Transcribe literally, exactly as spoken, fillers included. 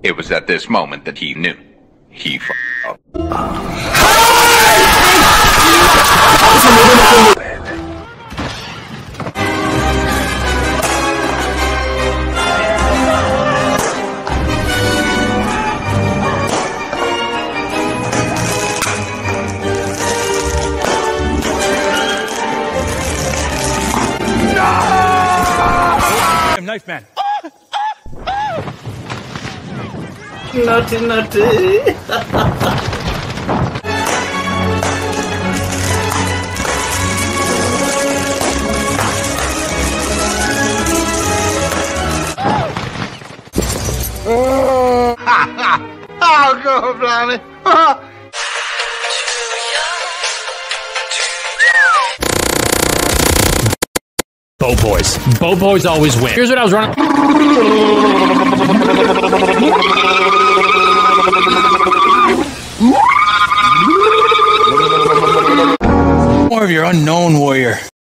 It was at this moment that he knew. He f***ed up. Knife man. Naughty, naughty. Oh, go, blimey. Buoys. Buoys always win. Here's what I was running. More of your unknown warrior.